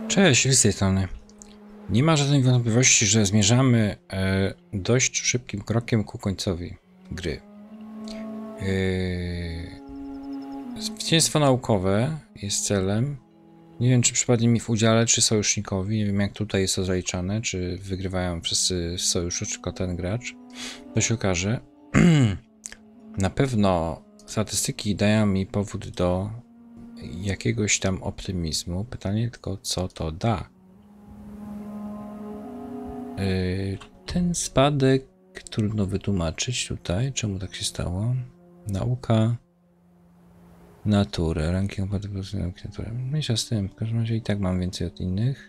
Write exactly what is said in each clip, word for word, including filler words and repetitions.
Cześć, z tej strony. Nie ma żadnej wątpliwości, że zmierzamy e, dość szybkim krokiem ku końcowi gry. E, zwycięstwo naukowe jest celem. Nie wiem, czy przypadnie mi w udziale, czy sojusznikowi. Nie wiem, jak tutaj jest to zaliczane, czy wygrywają wszyscy w sojuszu, czy tylko ten gracz. To się okaże. Na pewno statystyki dają mi powód do jakiegoś tam optymizmu. Pytanie tylko, co to da. Ten spadek trudno wytłumaczyć tutaj, czemu tak się stało. Nauka, naturę, ranking kompatybilności nauki natury. Mniejsza z tym, w każdym razie i tak mam więcej od innych.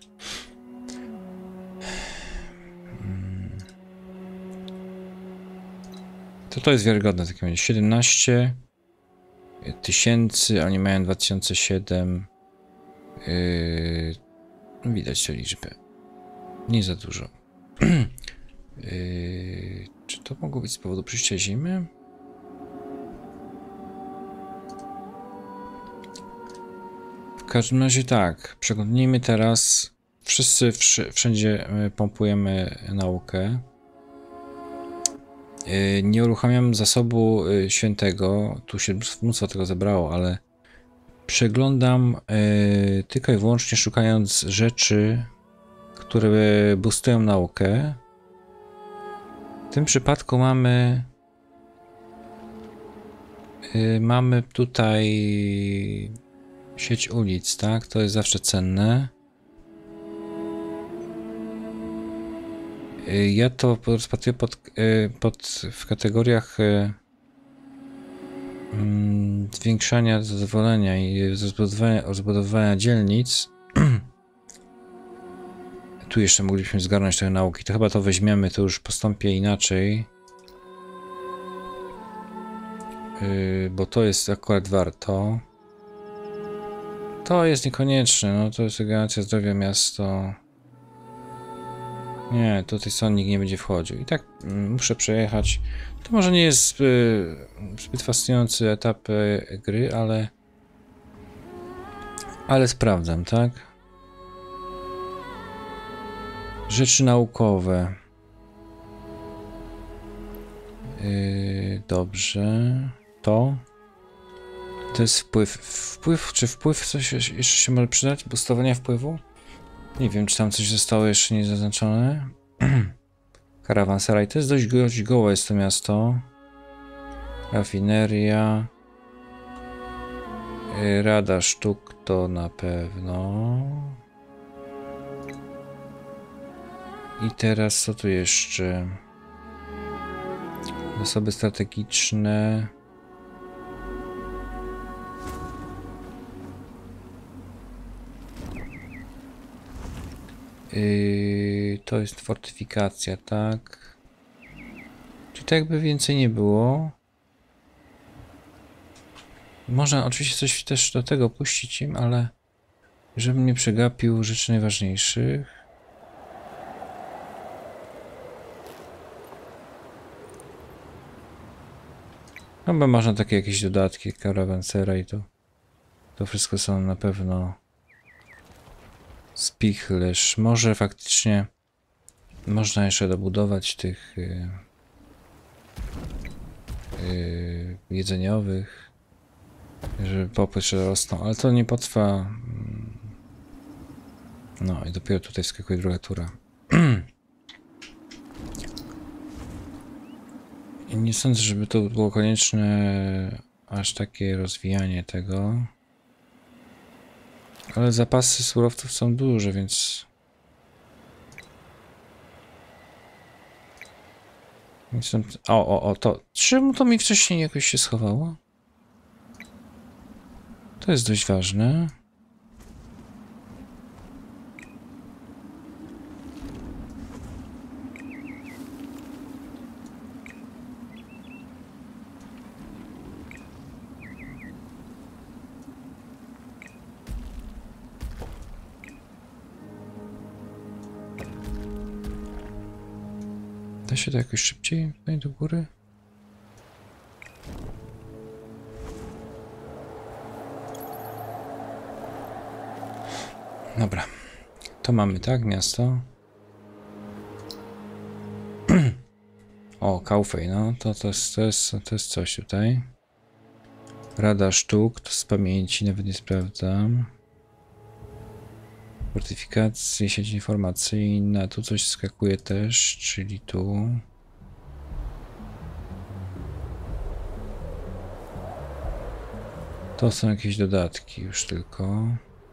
To to jest wiarygodne w takim razie. siedemnaście tysięcy, oni mają dwa tysiące siedem. Yy, widać te liczby. Nie za dużo. Yy, czy to mogło być z powodu przyjścia zimy? W każdym razie tak, przeglądnijmy teraz. Wszyscy wsz wszędzie pompujemy naukę. Yy, nie uruchamiam zasobu yy, świętego. Tu się mnóstwo tego zebrało, ale przeglądam yy, tylko i wyłącznie szukając rzeczy, które boostują naukę. W tym przypadku mamy yy, mamy tutaj sieć ulic, tak? To jest zawsze cenne. Yy, ja to rozpatruję pod, yy, pod, w kategoriach yy, yy, zwiększania zadowolenia i rozbudowania, rozbudowania dzielnic. Tu jeszcze mogliśmy zgarnąć te nauki. To chyba to weźmiemy, to już postąpię inaczej. Yy, bo to jest akurat warto. To jest niekonieczne, no to jest regeneracja zdrowia, miasto. Nie, tutaj stąd nikt nie będzie wchodził. I tak mm, muszę przejechać. To może nie jest zbyt, zbyt fascynujący etap y, gry, ale... Ale sprawdzam, tak? Rzeczy naukowe. Yy, dobrze. To. To jest wpływ. Wpływ, czy wpływ coś jeszcze się może przydać? Boostowania wpływu? Nie wiem, czy tam coś zostało jeszcze nie zaznaczone. Karawanseraj. To jest dość, dość gołe jest to miasto. Rafineria. Yy, Rada sztuk to na pewno. I teraz co tu jeszcze? Zasoby strategiczne. Yy, to jest fortyfikacja, tak? Czy tak jakby więcej nie było? Można oczywiście coś też do tego puścić im, ale żebym nie przegapił rzeczy najważniejszych. Chyba można takie jakieś dodatki, karawansera i to, to wszystko są na pewno spichlerz. Może faktycznie można jeszcze dobudować tych yy, yy, jedzeniowych, żeby popyt rosną, ale to nie potrwa. No i dopiero tutaj wskakuje druga tura. I nie sądzę, żeby to było konieczne aż takie rozwijanie tego. Ale zapasy surowców są duże, więc... więc są... O, o, o, to... Czemu to mi wcześniej jakoś się schowało? To jest dość ważne. Da się to jakoś szybciej tutaj do góry? Dobra. To mamy, tak? Miasto. O, Kaufej, no to, to, jest, to, jest, to jest coś tutaj. Rada sztuk, to z pamięci, nawet nie sprawdzam. Fortyfikacje, sieć informacyjna, tu coś skakuje też, czyli tu. To są jakieś dodatki już tylko.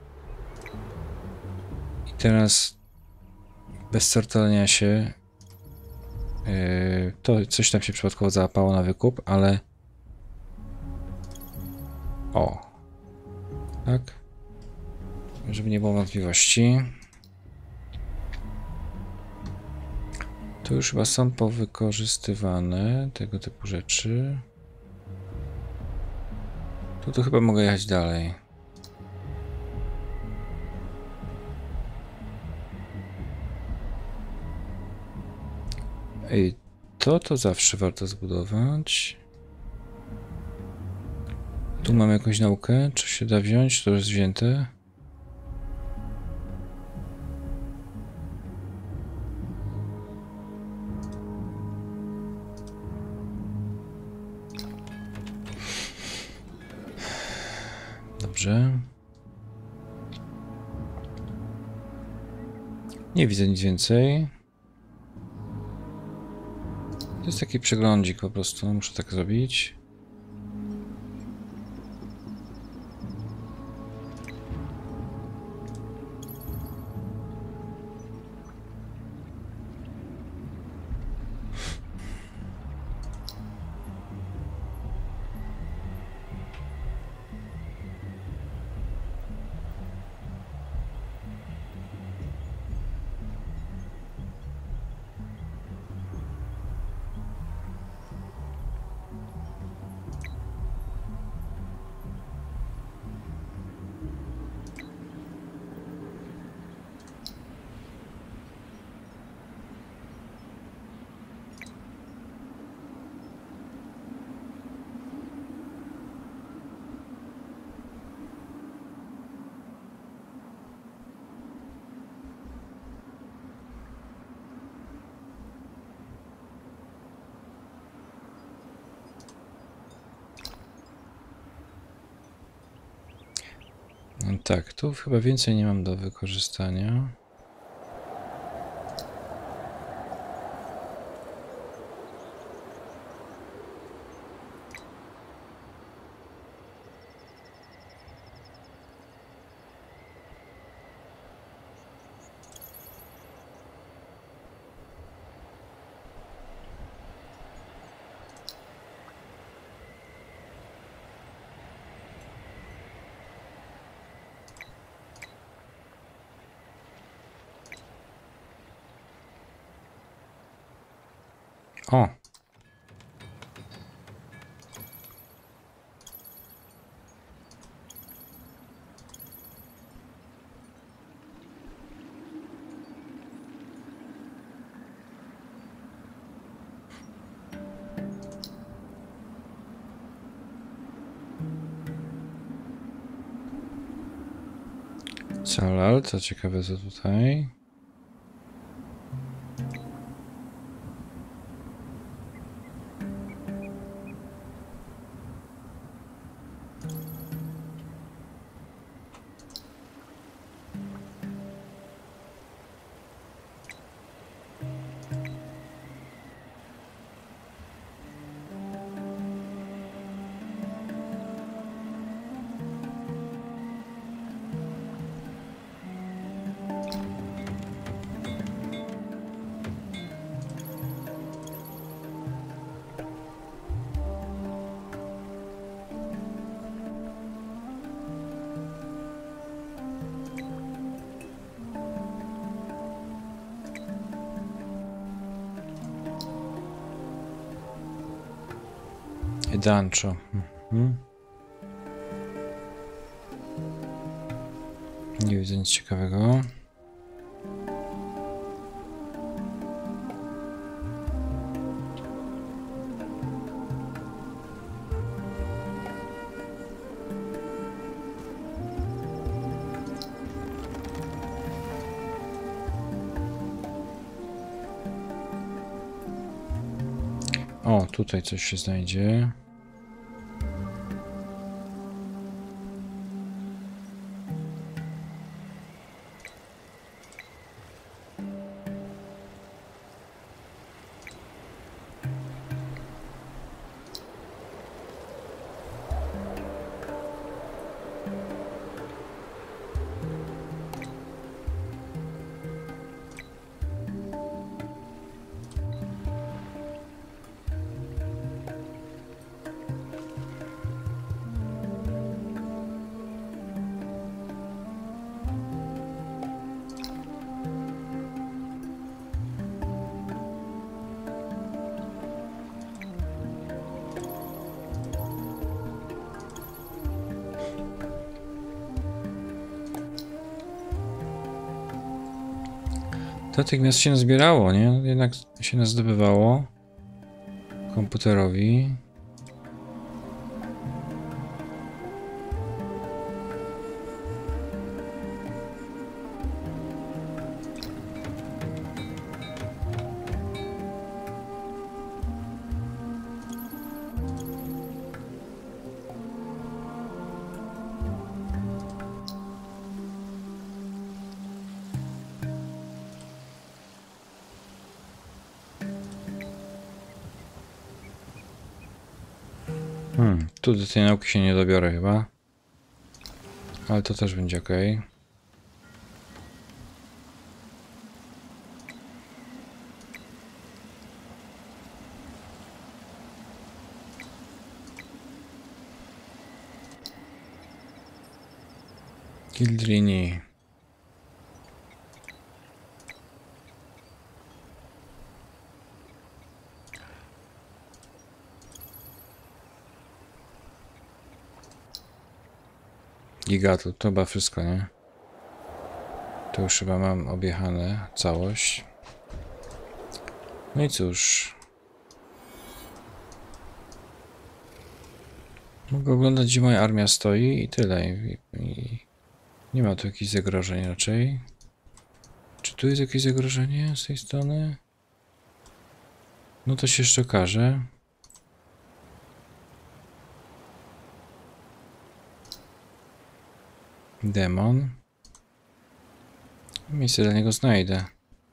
I teraz bez sortowania się yy, to coś tam się przypadkowo załapało na wykup, ale o, tak, żeby nie było wątpliwości. Tu już chyba są powykorzystywane tego typu rzeczy. Tu to chyba mogę jechać dalej. Ej, to to zawsze warto zbudować. Tu mamy jakąś naukę, czy się da wziąć? To jest wzięte. Dobrze. Nie widzę nic więcej. To jest taki przeglądzik po prostu, muszę tak zrobić. No tak, tu chyba więcej nie mam do wykorzystania. O! Calal, co ciekawe, co tutaj. Dancho. Mhm. Nie widzę nic ciekawego. O, tutaj coś się znajdzie. To tych miast się nazbierało, nie? Jednak się nazdobywało komputerowi. Hmm, tu do tej nauki się nie dobiorę chyba. Ale to też będzie ok. Gildrini. Gigatu, to chyba wszystko, nie? To już chyba mam objechane całość. No i cóż. Mogę oglądać, gdzie moja armia stoi i tyle. I, i nie ma tu jakichś zagrożeń raczej. Czy tu jest jakieś zagrożenie z tej strony? No to się jeszcze okaże. Demon. Miejsce dla niego znajdę.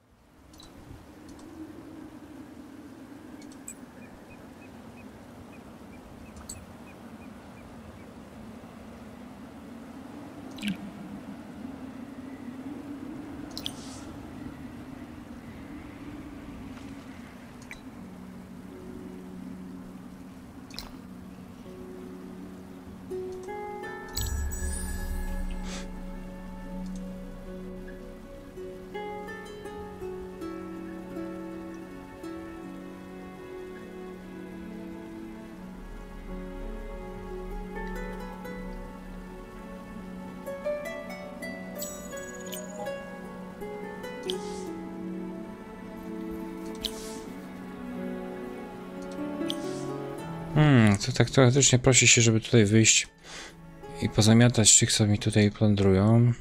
Hmm, to tak teoretycznie prosi się, żeby tutaj wyjść i pozamiatać tych, co mi tutaj plądrują.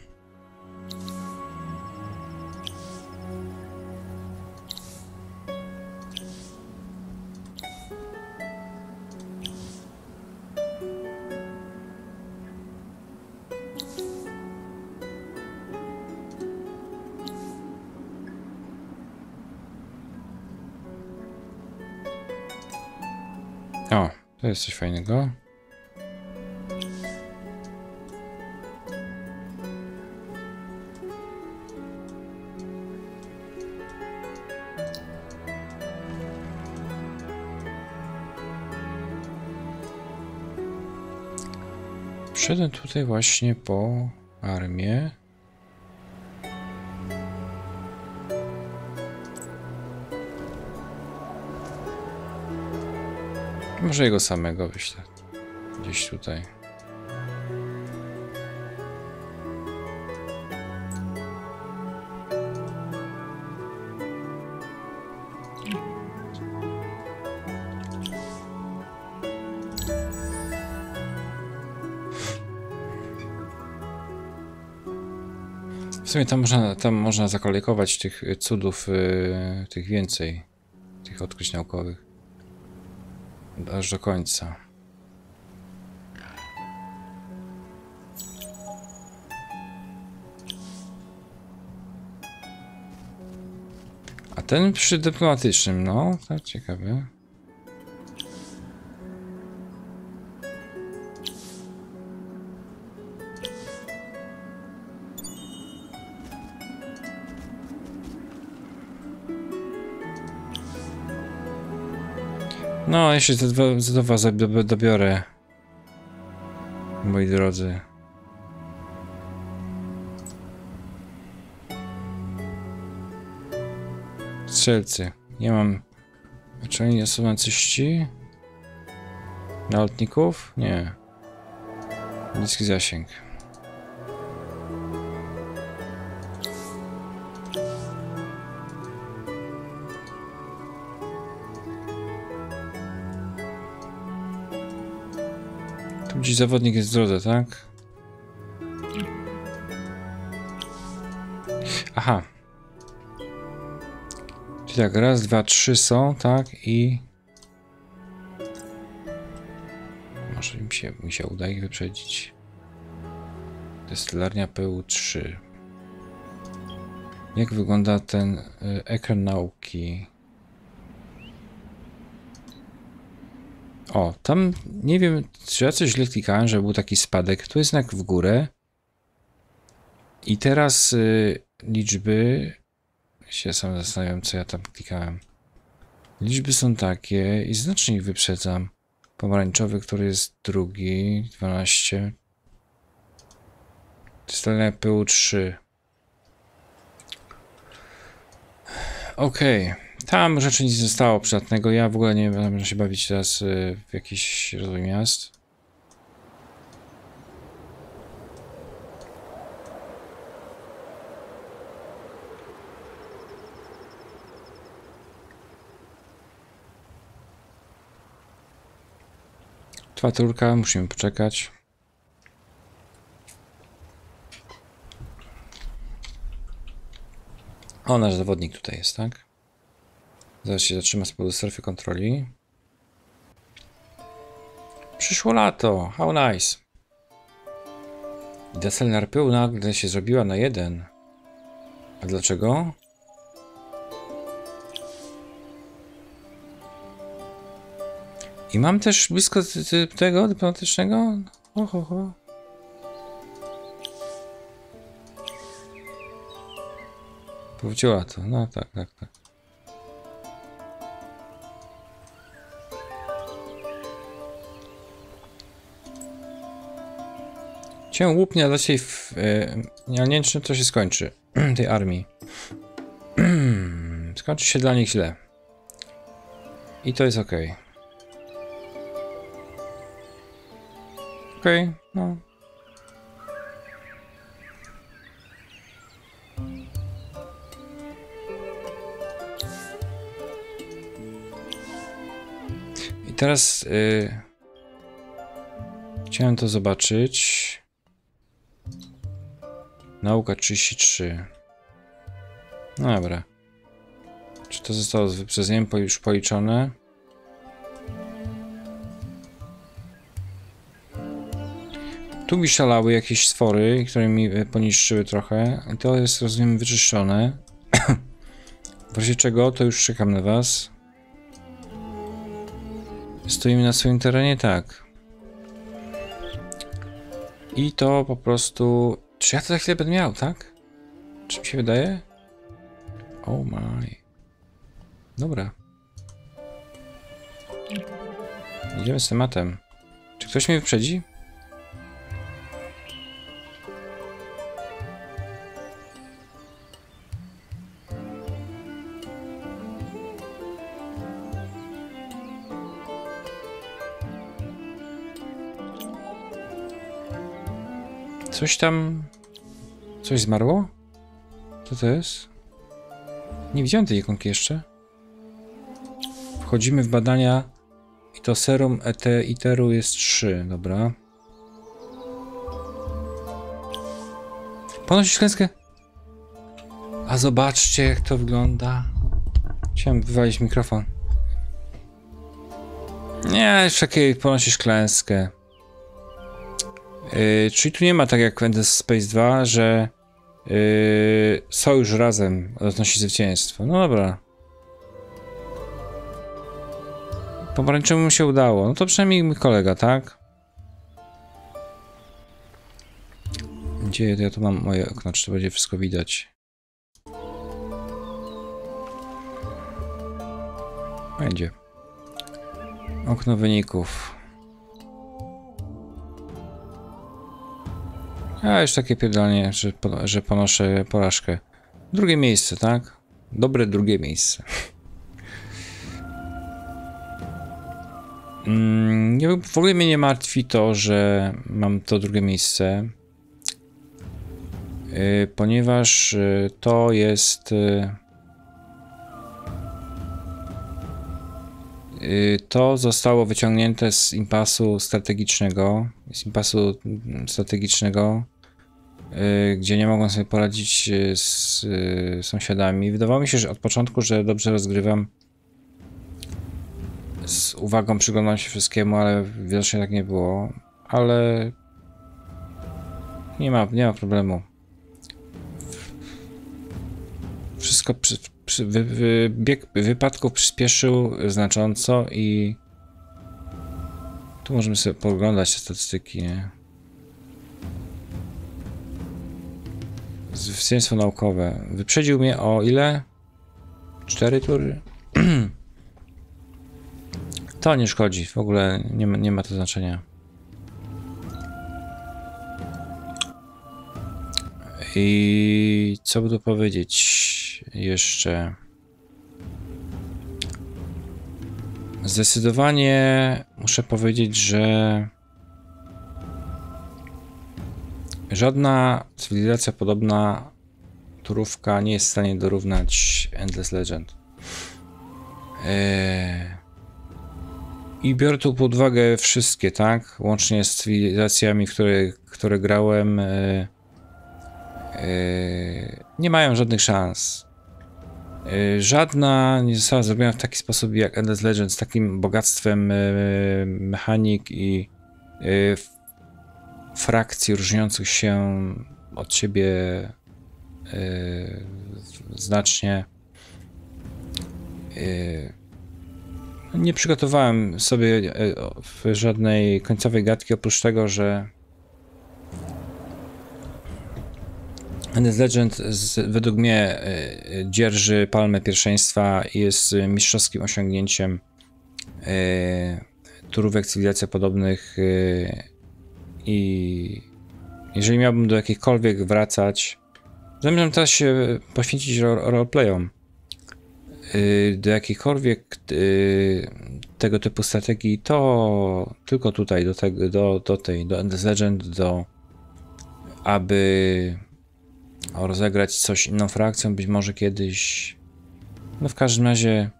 O, to jest coś fajnego. Przyszedłem tutaj właśnie po armię. Może jego samego wyślę gdzieś tutaj. W sumie tam można, tam można zakolejkować tych cudów, yy, tych więcej, tych odkryć naukowych. aż do końca. A ten przy dyplomatycznym, no, tak ciekawe. No, jeszcze do was dobiorę, moi drodzy. Strzelcy. Nie mam... Czy oni są nacyści? Nalotników? Nie. Bliski zasięg. Tu gdzieś zawodnik jest w drodze, tak? Aha. Czyli tak, raz, dwa, trzy są, tak? I... Może mi się, mi się uda ich wyprzedzić. Destylarnia P U trzy. Jak wygląda ten y, ekran nauki? O, tam nie wiem, czy ja coś źle klikałem, że był taki spadek. Tu jest znak w górę. I teraz y, liczby... się sam zastanawiam, co ja tam klikałem. Liczby są takie i znacznik wyprzedzam. Pomarańczowy, który jest drugi, dwanaście. Destylarnia P U trzy. Okej. Okay. Tam rzeczy nic nie zostało przydatnego. Ja w ogóle nie będę się bawić teraz w jakiś rozwój miast. Trwa turka, musimy poczekać. O, nasz zawodnik tutaj jest, tak? Zaraz się zatrzyma z powodu strefy kontroli. Przyszło lato, how nice. I Destylarnia P U nagle się zrobiła na jeden. A dlaczego? I mam też blisko tego dyplomatycznego. Ho, ho, ho. Powróciła to, no tak, tak, tak. Cię łupnia dla siebie w... Ja nie wiem, czym to się skończy. Tej armii. Skończy się dla nich źle. I to jest ok. Okej, okay, no. I teraz yy, chciałem to zobaczyć. Nauka trzydzieści trzy. No dobra. Czy to zostało z wyprzedzeniem już policzone? Tu mi szalały jakieś stwory, które mi poniszczyły trochę. I to jest, rozumiem, wyczyszczone. W razie czego, to już czekam na was. Stoimy na swoim terenie, tak. I to po prostu... Czy ja to za chwilę będę miał, tak? Czy mi się wydaje? Oh my. Dobra. Idziemy z tematem. Czy ktoś mnie wyprzedzi? Coś tam... Coś zmarło? Co to jest? Nie widziałem tej ikonki jeszcze. Wchodzimy w badania i to serum E T iteru jest trzy, dobra. Ponosisz klęskę. A zobaczcie, jak to wygląda. Chciałem wywalić mikrofon. Nie, już takiej ponosisz klęskę. Yy, czyli tu nie ma tak jak w Endless Space dwa, że yy, sojusz razem odnosi zwycięstwo. No dobra. Pomarańczowemu się udało. No to przynajmniej mój kolega, tak? Gdzie ja tu mam moje okno? Czy to będzie wszystko widać? Będzie. Okno wyników. A już takie pierdolenie, że, że ponoszę porażkę. Drugie miejsce, tak? Dobre drugie miejsce. mm, nie, w ogóle mnie nie martwi to, że mam to drugie miejsce. Yy, ponieważ yy, to jest... Yy, To zostało wyciągnięte z impasu strategicznego, z impasu strategicznego, gdzie nie mogłem sobie poradzić z sąsiadami. Wydawało mi się, że od początku, że dobrze rozgrywam, z uwagą przyglądam się wszystkiemu, ale widocznie tak nie było. Ale nie ma, nie ma problemu. Wszystko przy, przy, wy, wy, bieg wypadków przyspieszył znacząco i tu możemy sobie poglądać te statystyki, nie? Zwycięstwo naukowe. Wyprzedził mnie o ile? Cztery tury? To nie szkodzi, w ogóle nie ma, nie ma to znaczenia. I co by tu powiedzieć jeszcze? Zdecydowanie muszę powiedzieć, że żadna cywilizacja podobna turówka nie jest w stanie dorównać Endless Legend. Eee... I biorę tu pod uwagę wszystkie, tak? Łącznie z cywilizacjami, w które, które grałem. Eee... Eee... Nie mają żadnych szans. Eee... Żadna nie została zrobiona w taki sposób jak Endless Legend, z takim bogactwem eee... mechanik i eee... frakcji różniących się od siebie yy, znacznie. Yy, nie przygotowałem sobie yy, żadnej końcowej gadki, oprócz tego, że Endless Legend z, według mnie yy, dzierży palmę pierwszeństwa i jest mistrzowskim osiągnięciem yy, turówek cywilizacji podobnych. Yy, I jeżeli miałbym do jakichkolwiek wracać, zamierzam teraz się poświęcić roleplayom. Yy, do jakichkolwiek yy, tego typu strategii, to tylko tutaj, do, tego, do, do tej, do Endless Legend, do aby rozegrać coś inną frakcją, być może kiedyś. No w każdym razie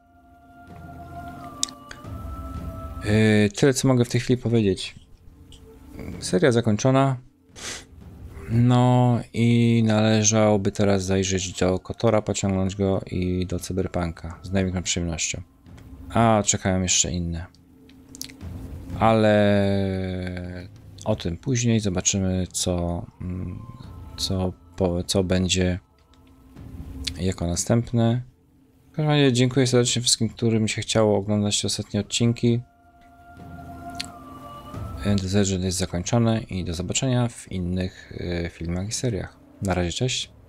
yy, tyle, co mogę w tej chwili powiedzieć. Seria zakończona. No i należałoby teraz zajrzeć do Kotora, pociągnąć go i do Cyberpunka z największą przyjemnością. A czekają jeszcze inne. Ale o tym później zobaczymy, co, co, co będzie jako następne. W każdym razie dziękuję serdecznie wszystkim, którym się chciało oglądać te ostatnie odcinki. Endless Legend jest zakończone i do zobaczenia w innych y, filmach i seriach. Na razie, cześć.